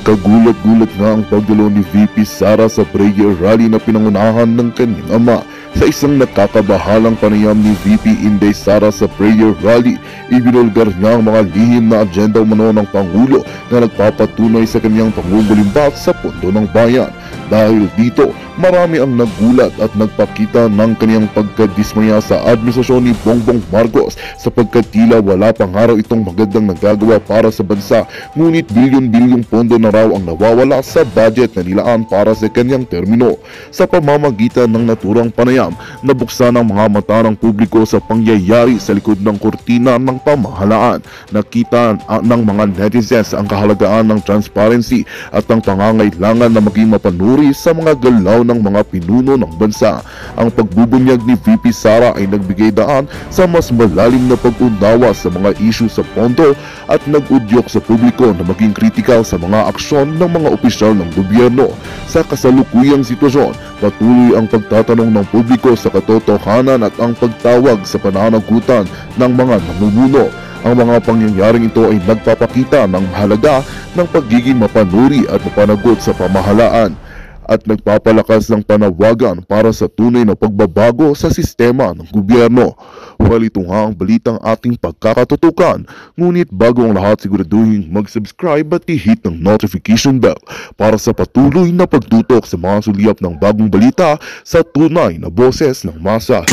Kagulat-gulat nga ang pagdalo ni VP Sara sa prayer rally na pinangunahan ng kanyang ama. Sa isang nakakabahalang panayam ni VP Inday Sara sa prayer rally, ibinulgar niya ang mga lihim na agenda umano ng Pangulo na nagpapatunay sa kanyang pangungulimbat sa pondo ng bayan. Dahil dito, marami ang nagulat at nagpakita ng kanyang pagkadismaya sa administrasyon ni Bongbong Marcos sapagkat tila wala pang araw itong magandang nagagawa para sa bansa, ngunit bilyon-bilyong pondo na raw ang nawawala sa budget na nilaan para sa kanyang termino. Sa pamamagitan ng naturang panayam, nabuksan ang mga mata ng publiko sa pangyayari sa likod ng kurtina ng pamahalaan. Nakita ng mga netizens ang kahalagaan ng transparency at ang pangangailangan na maging mapanuri sa mga galaw ng mga pinuno ng bansa. Ang pagbubunyag ni VP Sara ay nagbigay daan sa mas malalim na pag-unawa sa mga issue sa pondo at nag-udyok sa publiko na maging kritikal sa mga aksyon ng mga opisyal ng gobyerno. Sa kasalukuyang sitwasyon, patuloy ang pagtatanong ng publiko sa katotohanan at ang pagtawag sa pananagutan ng mga namumuno. Ang mga pangyayaring ito ay nagpapakita ng mahalaga ng pagiging mapanuri at mapanagot sa pamahalaan at nagpapalakas ng panawagan para sa tunay na pagbabago sa sistema ng gobyerno. Well, ito nga ang balitang ating pagkakatutukan. Ngunit bago ang lahat, siguraduhin mag-subscribe at i-hit ng notification bell para sa patuloy na pagtutok sa mga sulyap ng bagong balita sa tunay na boses ng masa.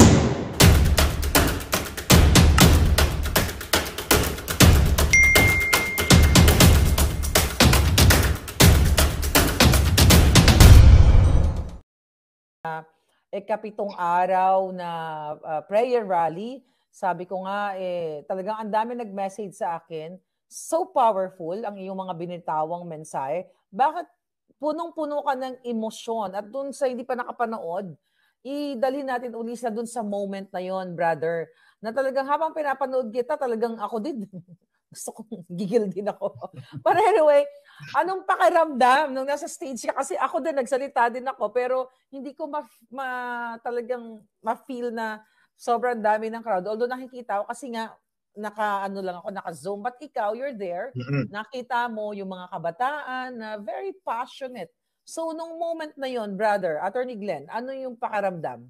Ikapitong araw na prayer rally. Sabi ko nga, talagang ang dami nag-message sa akin. So powerful ang iyong mga binitawang mensahe. Bakit punong-puno ka ng emosyon? At dun sa hindi pa nakapanood, idalhin natin ulit sa dun sa moment na yon, brother. Na talagang habang pinapanood kita, talagang ako din. Gusto kong gigil din ako. But anyway, anong pakiramdam nung nasa stage ka? Kasi ako din, nagsalita din ako, pero hindi ko talagang ma-feel na sobrang dami ng crowd. Although nakikita ko, kasi nga, naka-zoom. But ikaw, you're there. Nakita mo yung mga kabataan na very passionate. So, nung moment na yon, brother, Attorney Glenn, ano yung pakiramdam?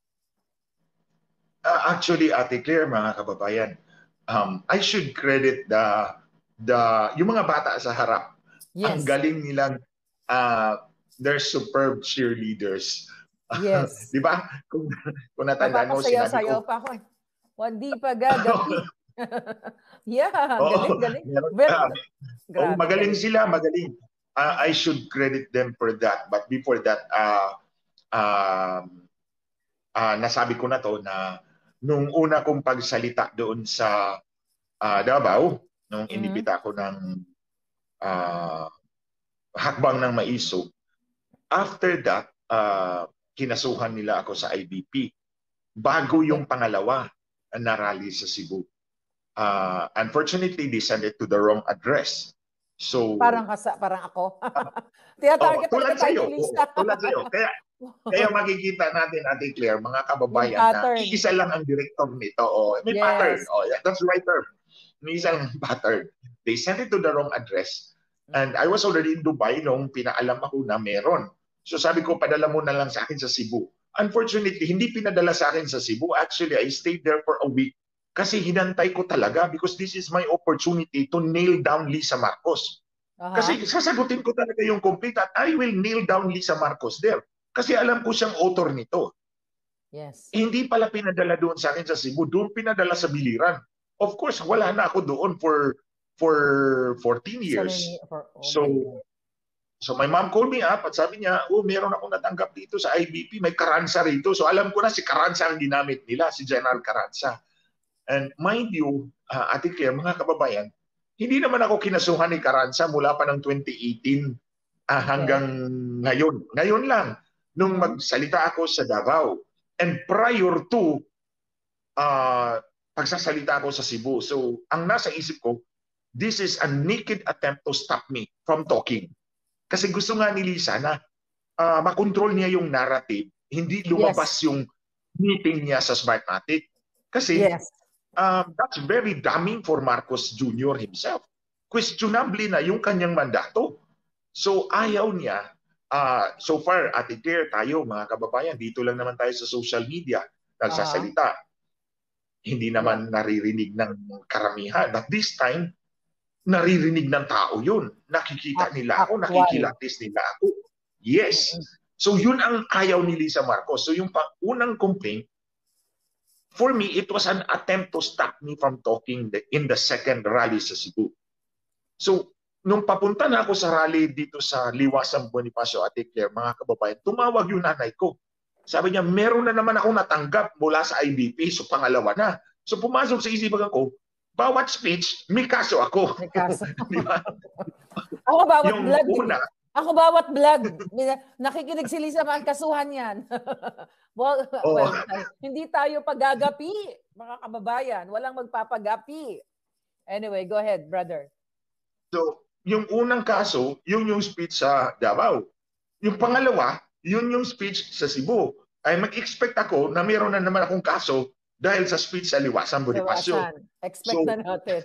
Actually, Ate Claire, mga kababayan, I should credit yung mga bata sa harap. Yes. Ang galing nilang they're superb cheerleaders. Yes. Di ba? Kung natandaan mo, sinabi ko. Pa ako. Hindi pa gagabi. Yeah, galing. Magaling sila, magaling. I should credit them for that. But before that, nasabi ko na to na nung una kong pagsalita doon sa Davao, nung inibita ko ng hakbang ng Maisog, after that, kinasuhan nila ako sa IBP. Bago yung pangalawa na rally sa Cebu. Unfortunately, they sent it to the wrong address. So, parang ako. Tulad sa'yo. Kaya makikita natin, Ate Claire, mga kababayan, na iisa lang ang director nito. May pattern. That's the right term. May isa lang pattern. They sent it to the wrong address. And I was already in Dubai nung pinaalam ako na meron. So sabi ko, padala mo na lang sa akin sa Cebu. Unfortunately, hindi pinadala sa akin sa Cebu. Actually, I stayed there for a week kasi hinantay ko talaga because this is my opportunity to nail down Lisa Marcos. Kasi sasagutin ko talaga yung complete at I will nail down Lisa Marcos there. Kasi alam ko siyang author nito. Yes. Hindi pala pinadala doon sa akin sa Cebu, doon pinadala sa Biliran. Of course, wala na ako doon for 14 years. So my mom called me up at sabi niya, meron akong natanggap dito sa IBP, may Carranza rito. So alam ko na si Carranza ang ginamit nila, si General Carranza. And mind you, Ate Claire, mga kababayan, hindi naman ako kinasuhan ni Carranza mula pa ng 2018 hanggang ngayon. Ngayon lang, nung magsalita ako sa Davao. And prior to pagsasalita ako sa Cebu. So, ang nasa isip ko, this is a naked attempt to stop me from talking. Kasi gusto nga ni Lisa na makontrol niya yung narrative, hindi lumabas yung meeting niya sa Smartmatic. Kasi that's very damning for Marcos Jr. himself. Questionably na yung kanyang mandato. So ayaw niya, so far, Ate Claire, tayo mga kababayan, dito lang naman tayo sa social media, nagsasalita. Hindi naman naririnig ng karamihan. But this time, naririnig ng tao yun. Nakikita nila ako, nakikilatis nila ako. Yes. So yun ang ayaw ni Lisa Marcos. So yung unang complaint, for me, it was an attempt to stop me from talking in the second rally sa Cebu. So nung papunta na ako sa rally dito sa Liwasang Bonifacio, Ate Claire, mga kababayan, tumawag yung nanay ko. Sabi niya, meron na naman ako natanggap mula sa IBP. So pangalawa na. So pumasok sa isipan ko, bawat speech, may kaso ako. May kaso. Diba? Ako bawat yung vlog. Ako bawat vlog. Nakikinig si Lisa, kasuhan yan. well, hindi tayo paggagapi, mga kababayan. Walang magpapagapi. Anyway, go ahead, brother. So, yung unang kaso, yun yung speech sa Davao. Yung pangalawa, yun yung speech sa Cebu. Ay mag-expect ako na meron na naman akong kaso dahil sa speech sa Liwasang Bonifacio. Expect na natin.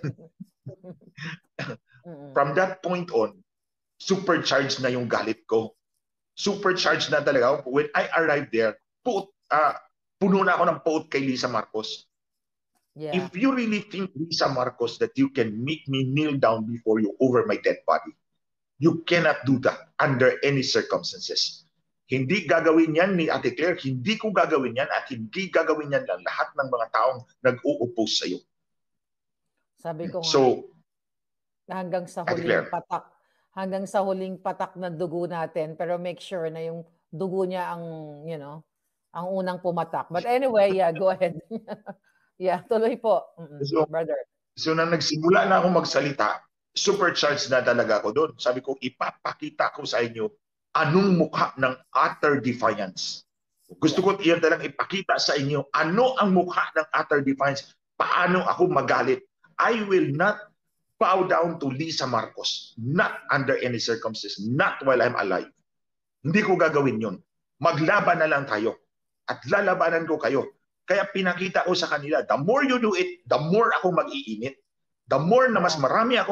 From that point on, supercharged na yung galit ko. Supercharged na talaga. When I arrived there, puno na ako ng poot kay Lisa Marcos. Yeah. If you really think, Lisa Marcos, that you can make me kneel down before you over my dead body, you cannot do that under any circumstances. Hindi gagawin yan ni Ate Claire, hindi ko gagawin yan at hindi gagawin yan lang lahat ng mga taong nag-o-oppose sa'yo. Sabi ko nga, so, hanggang sa huling patak ng dugo natin, pero make sure na yung dugo niya ang, ang unang pumatak. But anyway, yeah, go ahead. Yeah, tuloy po, brother. So, nang nagsimula na akong magsalita, supercharged na talaga ako doon. Sabi ko, ipapakita ko sa inyo anong mukha ng utter defiance. Gusto ko iyan talagang ipakita sa inyo ano ang mukha ng utter defiance. Paano ako magalit. I will not bow down to Lisa Marcos. Not under any circumstances. Not while I'm alive. Hindi ko gagawin yun. Maglaban na lang tayo. At lalabanan ko kayo. Kaya pinakita ko sa kanila, the more you do it, the more ako mag-iinit. The more na mas marami ako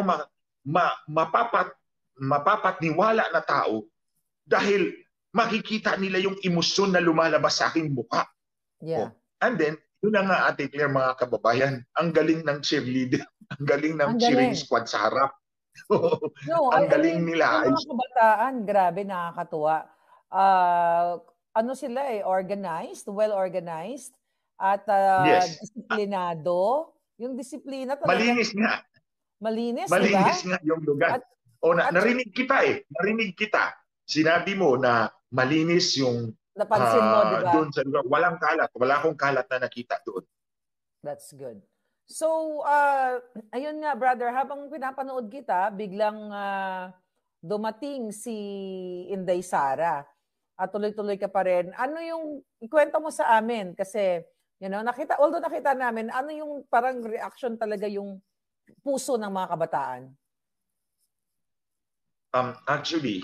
mapapatniwala na tao dahil makikita nila yung emosyon na lumalabas sa aking mukha. Yeah. And then, yun na nga, Ate Claire, mga kababayan, ang galing ng cheerleader, ang galing ng cheering squad sa harap. Ang galing nila. Yung mga kabataan, grabe, nakakatuwa. Ano sila organized, well-organized, at yes. Disiplinado. Yung disiplina talaga. Malinis nga. Malinis nga yung lugar. Narinig kita Narinig kita. Sinabi mo na malinis yung napansin mo, diba? Doon sa lugar. Walang kalat. Wala akong kalat na nakita doon. That's good. So, ayun nga, brother, habang pinapanood kita, biglang dumating si Inday Sara at tuloy-tuloy ka pa rin. Ano yung, ikwento mo sa amin? Kasi, although nakita namin, ano yung parang reaction talaga yung puso ng mga kabataan? Actually,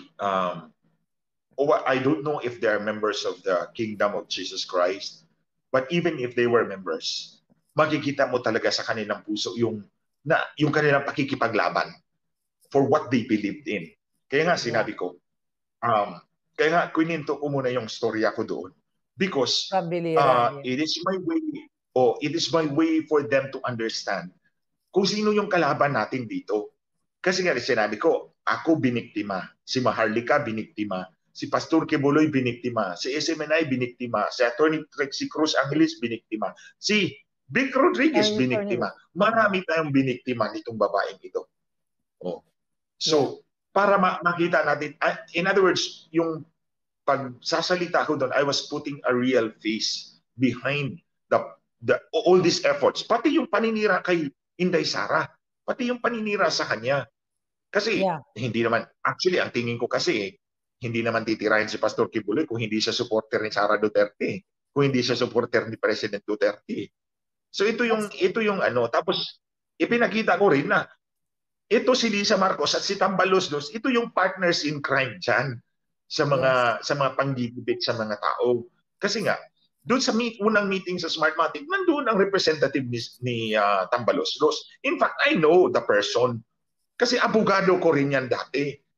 I don't know if they are members of the Kingdom of Jesus Christ, but even if they were members, makikita mo talaga sa kanilang puso yung kanilang pakikipaglaban for what they believed in. Kaya nga sinabi ko, kaya nga kuninto ko muna yung storya ko doon because it is my way for them to understand kung sino yung kalaban natin dito. Kasi nga sinabi ko, ako biniktima, si Maharlika biniktima, si Pastor Kibuloy biniktima, si SMNI biniktima, si Attorney Trixie Cruz Angeles biniktima, si Vic Rodriguez biniktima. Marami tayong biniktima nitong babaeng ito. So, para makita natin, in other words, yung pagsasalita ko doon, I was putting a real face behind all these efforts. Pati yung paninira kay Inday Sara, pati yung paninira sa kanya. Kasi hindi naman, actually ang tingin ko kasi hindi naman titirahin si Pastor Kibuloy kung hindi siya supporter ni Sara Duterte, kung hindi siya supporter ni President Duterte. So ito yung tapos ipinakita ko rin na ito si Lisa Marcos at si Tambaloslos, ito yung partners in crime diyan sa mga panggigibit sa mga tao. Kasi nga doon sa unang meeting sa Smartmatic, nandoon ang representative ni Tambaloslos. In fact, I know the person. Kasi abogado ko rin yan dati.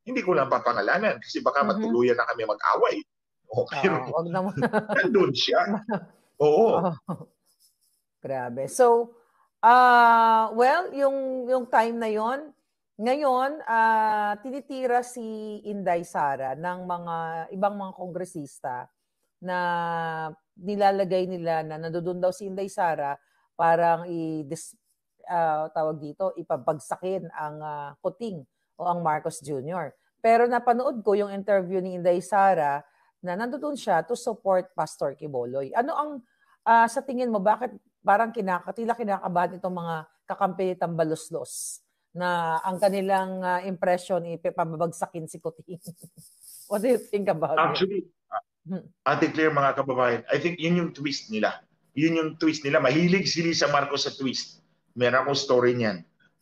Hindi ko lang papangalanan kasi baka matuluyan na kami mag-away. Pero wag naman. nandun siya. Oo. Grabe. So, well, yung time na yon, ngayon, tinitira si Inday Sara ng mga ibang mga kongresista na nilalagay nila na nandoon daw si Inday Sara parang tawag dito, ipabagsakin ang Kuting o ang Marcos Jr. Pero napanood ko yung interview ni Inday Sara na nandoon siya to support Pastor Quiboloy. Ano ang sa tingin mo, bakit parang kinakabahan itong mga kakampi ni Tambaluslos na ang kanilang impression ipapabagsakin si Kuting? What do you think about Actually, Ate Claire, mga kababayan, I think yun yung twist nila. Yun yung twist nila. Mahilig si Lisa Marcos sa twist. Meron akong story niyan.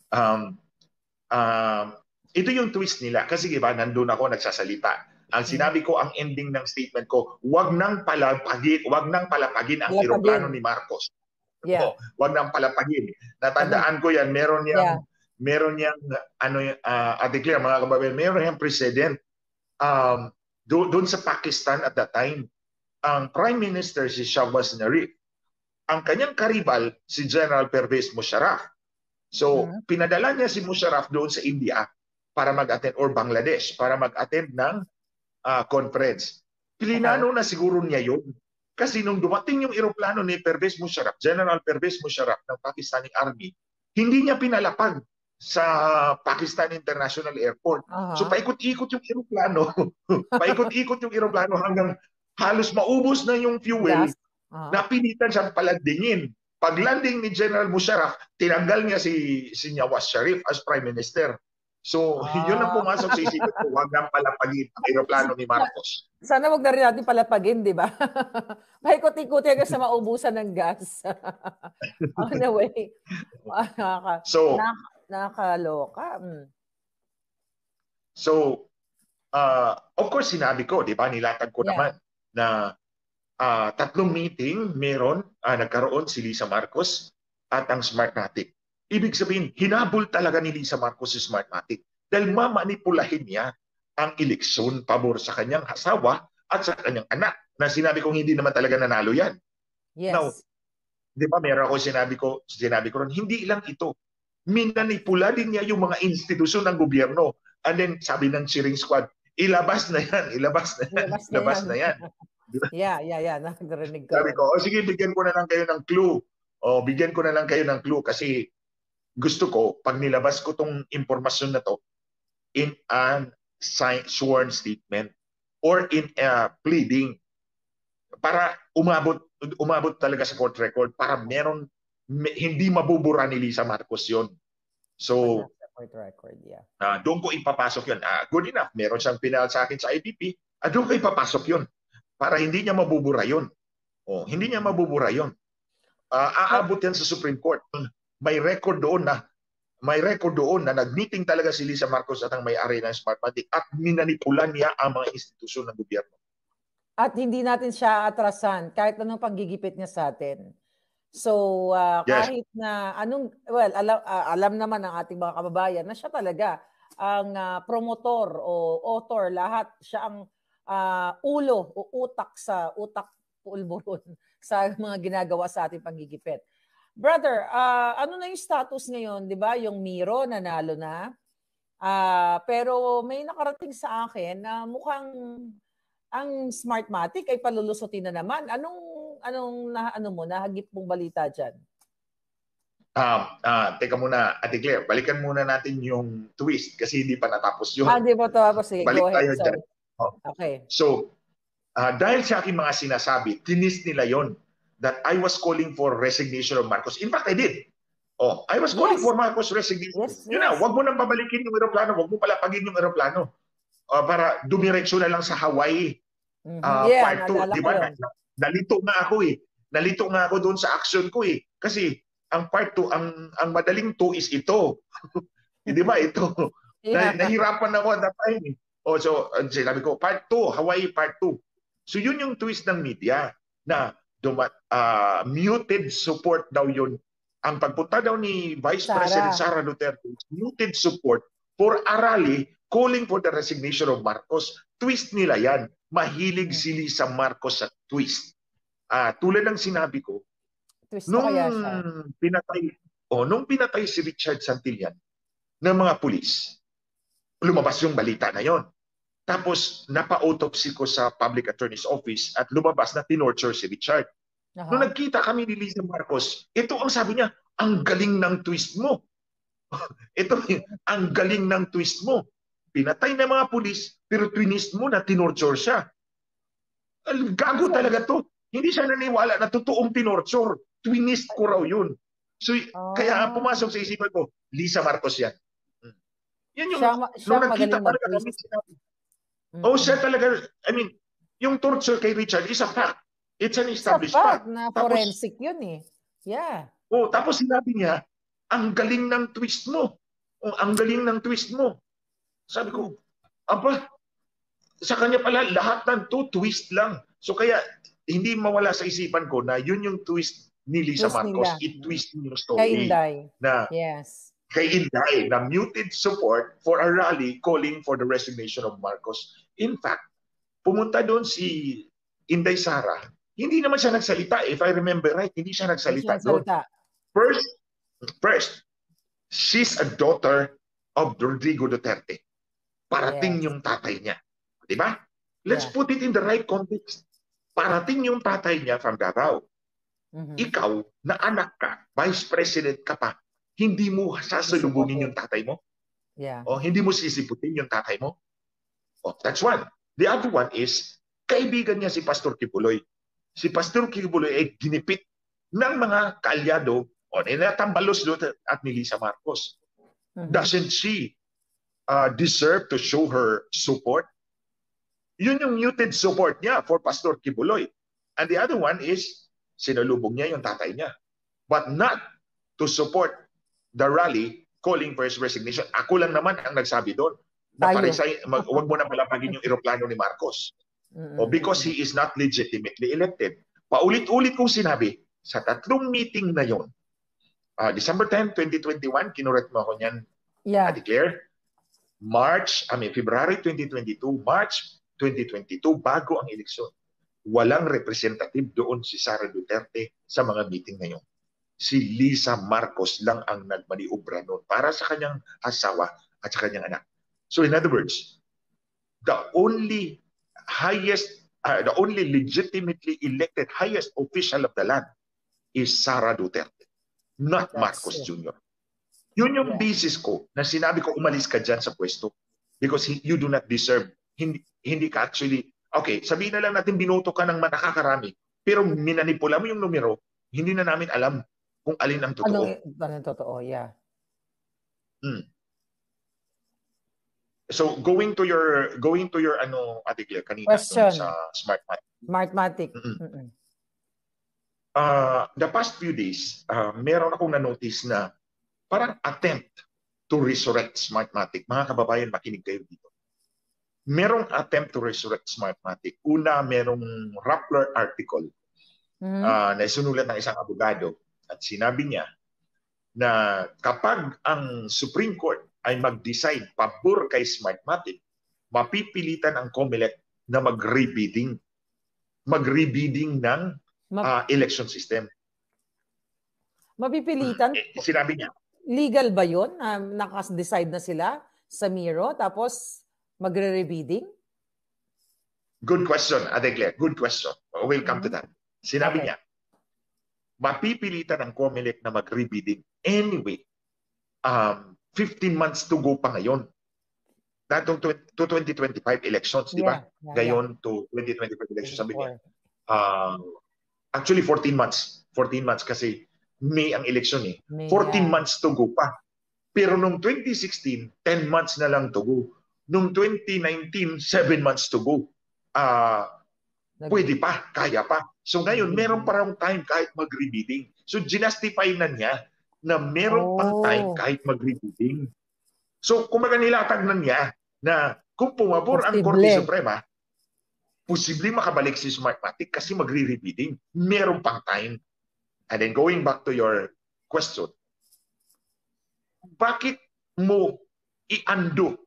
Ito yung twist nila. Kasi diba, nandun ako nagsasalita. Ang sinabi ko, ang ending ng statement ko, wag nang palapagin ang eroplano ni Marcos. Yeah. Wag nang palapagin. Natandaan ko yan, meron niyang Ate Claire, mga kababayan, meron niyang president doon sa Pakistan at that time. Ang Prime Minister si Shahbaz Sharif. Ang kanyang karibal si General Pervez Musharraf. So, pinadala niya si Musharraf doon sa India para mag-attend, or Bangladesh, para mag-attend ng conference. Plinano na siguro niya yun. Kasi nung dumating yung eroplano ni Pervez Musharraf, General Pervez Musharraf ng Pakistani Army, hindi niya pinalapag sa Pakistan International Airport. So paikot-ikot yung eroplano. Paikot-ikot yung eroplano hanggang halos maubos na yung fuel. Napilitan siyang palandingin. Pag landing ni General Musharraf, tinanggal niya si Nawaz Sharif as Prime Minister. So, yun ang pumasok sa isipin ko, wag nang palapagin ang eroplano ni Marcos. Sana wag na rin natin palapagin, di ba? Paikot-ikot hanggang sa maubusan ng gas. Anyway, so, nakakaloka. So, of course, sinabi ko, di ba, nilatag ko naman na 3 meeting nagkaroon si Lisa Marcos at ang Smartmatic. Ibig sabihin, hinabol talaga ni Lisa Marcos si Smartmatic dahil mamanipulahin niya ang eleksyon pabor sa kanyang asawa at sa kanyang anak na sinabi kong hindi naman talaga nanalo yan. Yes. Now, di ba meron ako sinabi ko ron, hindi lang ito. Minanipula din niya yung mga institusyon ng gobyerno. And then sabi ng cheering squad, ilabas na yan. Diba? Yeah. Narinig ko. Sabi ko, sige, bigyan ko na lang kayo ng clue. Kasi gusto ko, pag nilabas ko tong impormasyon na to in a sworn statement or in a pleading para umabot talaga sa court record para hindi mabubura ni Lisa Marcos yon. So, court record, yeah. Doon ko ipapasok yun. Good enough. Meron siyang pinal sa akin sa IPP. Doon ko ipapasok yun para hindi niya mabubura yun. Hindi niya mabubura yun. Aabot yan sa Supreme Court. May record doon na nag-meeting talaga si Lisa Marcos at ang may-ari ng Smartmatic at minanipulan niya ang mga institusyon ng gobyerno. At hindi natin siya atrasan kahit anong paggigipit niya sa atin. So, kahit na alam naman ng ating mga kababayan na siya talaga ang promotor o author, lahat siya ang ulo o utak pulburon sa mga ginagawa sa ating panggigipit. Brother, ano na yung status ngayon, 'di ba? Yung Miro nanalo na. Pero may nakarating sa akin na mukhang ang Smartmatic ay palulusutin na naman. Anong nahagip mong balita diyan? Teka muna, Ate Claire, balikan muna natin yung twist kasi hindi pa natapos yun. Hindi pa tapos. Sige, balik go ahead. Tayo dyan. Okay. So, dahil sa aking mga sinasabi, tinis nila yon that I was calling for resignation of Marcos. In fact, I did. I was calling for Marcos resignation. Yun na, wag mo nang babalikin yung eroplano, wag mo palapagin yung eroplano para dumiretso na lang sa Hawaii. Part 2, di ba? Nalito nga ako doon sa action ko eh. Kasi ang part 2, ang madaling 2 is ito. Di ba ito? Nahirapan ako at that time eh. So, sinabi ko, part 2, Hawaii part 2. So, yun yung twist ng media na muted support daw yun. Ang pagpunta daw ni Vice President Sara Duterte, muted support for a rally calling for the resignation of Marcos. Twist nila yan. Mahilig sila sa Marcos sa twist. Tulad ng sinabi ko, nung pinatay si Richard Santillan ng mga pulis, lumabas yung balita na yon. Tapos napa-autopsy ko sa public attorney's office at lumabas na tinorture si Richard. Nung nagkita kami ni Lisa Marcos, ito ang sabi niya, ang galing ng twist mo. Ito, ang galing ng twist mo. Pinatay ng mga pulis, pero twinist mo na tinorture siya. Gago talaga to. Hindi siya naniwala na totoong tinorture. Twinist ko raw yun. So, kaya pumasok sa isipan ko, Lisa Marcos yan. Yan yung, nung nagkita talaga kami sinabi. Siya talaga, I mean, yung torture kay Richard is a fact. It's an established fact. Na forensic yun eh. Yeah. Tapos sinabi niya, ang galing ng twist mo. Ang galing ng twist mo. Sabi ko, sa kanya pala, lahat ng twist lang. So kaya, hindi mawala sa isipan ko na yun yung twist ni Lisa Marcos. It-twist yung story. Kay Inday. Yes. Kay Inday, na muted support for a rally calling for the resignation of Marcos. In fact, pumunta doon si Inday Sara. Hindi naman siya nagsalita. If I remember right, hindi siya nagsalita doon. First, she's a daughter of Rodrigo Duterte. Parating yung tatay niya. Diba? Let's put it in the right context. Parating yung tatay niya from Davao. Ikaw, na anak ka, vice president ka pa, hindi mo sasalubungin yung tatay mo? O hindi mo sisiputin yung tatay mo? That's one. The other one is, kaibigan niya si Pastor Kibuloy. Si Pastor Kibuloy ay ginipit ng mga kaalyado Tambalos at ni Lisa Marcos. Doesn't she deserve to show her support? Yun yung muted support niya for Pastor Kibuloy. And the other one is, sinalubong niya yung tatay niya. But not to support the rally calling for his resignation. Ako lang naman ang nagsabi doon. Huwag mo na palapagin yung eroplano ni Marcos. Because he is not legitimately elected. Paulit-ulit kong sinabi, sa 3 meeting na yon, December 10, 2021, kinuret mo ako niyan, Claire. February 2022, March 2022, bago ang eleksyon. Walang representative doon si Sara Duterte sa mga meeting na yon. Si Lisa Marcos lang ang nagmaniobra noon para sa kanyang asawa at sa kanyang anak. So in other words, the only legitimately elected highest official of the land is Sara Duterte, not Marcos Jr. Yun yung basis ko na sinabi ko umalis ka dyan sa pwesto because you do not deserve. Hindi ka actually, sabihin na lang natin binoto ka ng nakakarami pero minanipula mo yung numero, hindi na namin alam kung alin ang totoo. Anong totoo, So going to your Ate Claire kanina sa Smartmatic. The past few days, meron akong na-notice na parang attempt to resurrect Smartmatic. Mga kababayan, makinig kayo dito. Merong attempt to resurrect Smartmatic. Una, merong Rappler article na isinulat ng isang abogado at sinabi niya na kapag ang Supreme Court ay mag-decide pabor kay Smartmatic, mapipilitan ang COMELEC na mag-rebidding ng election system. Mapipilitan? Sinabi niya. Legal ba yun? Nakas-decide na sila sa Miro tapos magre-rebidding? Good question, Ate Claire. Good question. We'll come to that. Sinabi niya, mapipilitan ang COMELEC na mag-rebidding. Anyway, 15 months to go pa ngayon. Datong to 2025 elections, di ba? Ngayon to 2025 elections, sabi niya. Actually, 14 months. 14 months kasi May ang eleksyon eh. 14 months to go pa. Pero nung 2016, 10 months na lang to go. Nung 2019, 7 months to go. Pwede pa, kaya pa. So ngayon, meron pa raw time kahit mag-rebidding. So ginastify na niya na meron pang time kahit mag-rebidding. So kumaga nilatag na niya na kung pumabor ang Korte Suprema, posible makabalik si Smartmatic kasi magre-rebidding. Meron pang time. And then going back to your question, bakit mo i-undo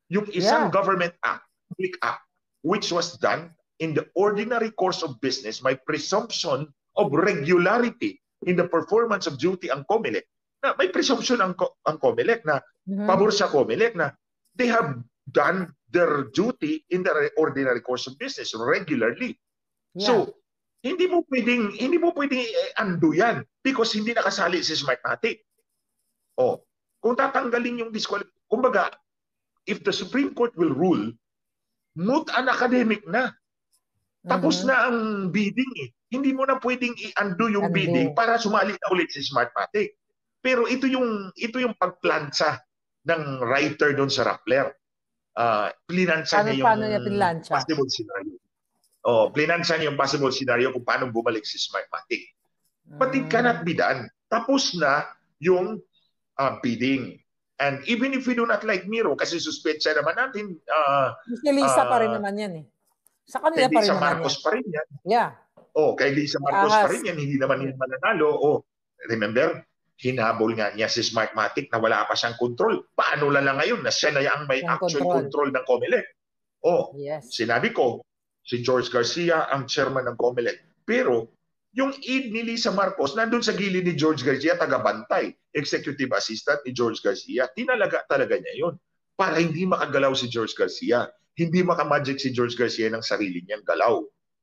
yung isang government act, public act, which was done in the ordinary course of business, may presumption of regularity in the performance of duty ang COMELEC. Na may presumption ang COMELEC na pabor sa COMELEC na they have done their duty in the ordinary course of business regularly. So, hindi mo pwedeng undo yan because hindi nakasali si Smartmatic. Kung tatanggalin yung kumbaga, if the Supreme Court will rule, moot an academic na. Tapos na ang bidding eh. Hindi mo na pwedeng i-undo yung bidding para sumali na ulit si Smartmatic. Pero ito yung pagplansa ng writer doon sa Rappler. Plinansa niya yung possible scenario. Plinansa niya yung possible scenario kung paano bumalik si Smartmatic. But it cannot be done. Tapos na yung bidding. And even if we do not like Miro, kasi suspetsa naman natin... si Lisa pa rin naman yan eh. Sa kanila pa rin naman Marcos pa rin yan. Yeah. Kay Lisa Marcos pa rin yan. Hindi naman yung mananalo. Remember, hinabol nga niya si Smartmatic na wala pa siyang control. Paano lang ngayon na siya na ang may actual control ng COMELEC? Sinabi ko, si George Garcia ang chairman ng COMELEC. Pero yung aide ni Lisa Marcos nandun sa gilid ni George Garcia, taga-bantay, executive assistant ni George Garcia. Tinalaga talaga niya yun para hindi makagalaw si George Garcia. Hindi makamagic si George Garcia ng sarili niyang galaw.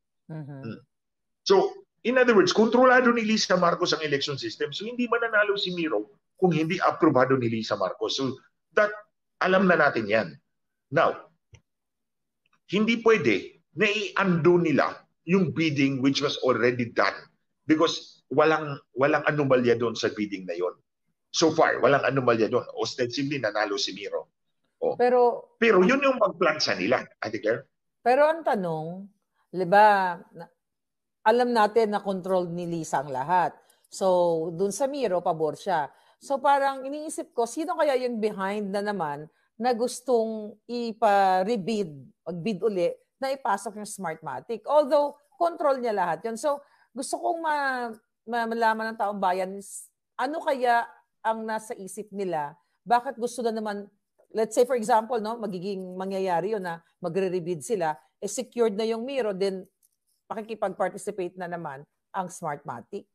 So, in other words, kontrolado ni Lisa Marcos ang election system. So, hindi mananalo si Miro kung hindi aprobado ni Lisa Marcos. So, alam na natin yan. Now, hindi pwede na i-undo nila yung bidding which was already done because walang anomalya doon sa bidding na yon. So far, walang anomalya doon. Ostensibly, nanalo si Miro. Pero yun yung pagplansa nila, Ate Claire. Pero ang tanong, di ba, alam natin na control ni Lisa ang lahat. So, dun sa Miro, pabor siya. So, parang iniisip ko, sino kaya yung behind na naman na gustong ipa-rebid, mag-bid uli, na ipasok yung Smartmatic. Although, control niya lahat yun. So, gusto kong malaman ng taong bayan, ano kaya ang nasa isip nila? Bakit gusto na naman, let's say for example, no, magiging mangyayari yun na magre-rebid sila, secured na yung Miro, then pakikipag-participate na naman ang Smartmatic.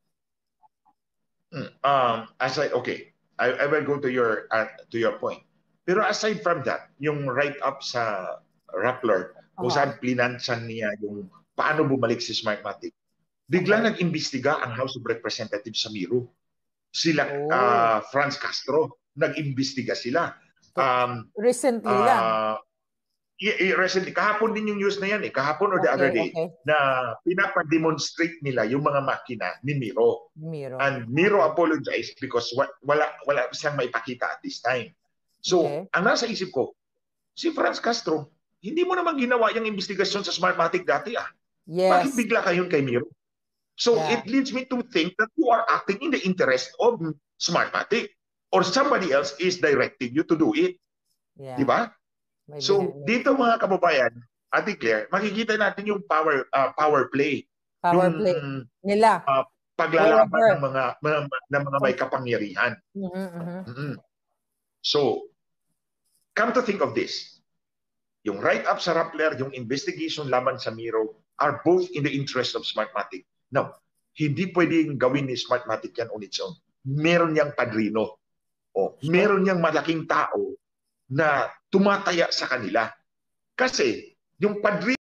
I will go to your point. Pero aside from that, yung write-up sa Rappler, kung saan plinansan niya yung paano bumalik si Smartmatic, bigla nag-imbestiga ang House of Representatives sa Miro. Sila, Franz Castro, nag-imbestiga sila. Recently lang. Recently, kahapon din yung news na yan kahapon or the other day, na pinapademonstrate nila yung mga makina ni Miro. And Miro apologized because wala siyang maipakita at this time. So, ang nasa isip ko, si Franz Castro, hindi mo naman ginawa yung investigasyon sa Smartmatic dati Yes. Bakit bigla kayong kay Miro? So, it leads me to think that you are acting in the interest of Smartmatic or somebody else is directing you to do it. Di ba? So, dito mga kababayan, Ate Claire, makikita natin yung power play. Power play nila. Paglalaban ng mga may kapangyarihan. So, come to think of this. Yung write-up sa Rappler, yung investigation laban sa Miro are both in the interest of Smartmatic. Now, hindi pwedeng gawin ni Smartmatic yan on its own. Meron niyang padrino. Meron niyang malaking tao na tumataya sa kanila. Kasi yung padrino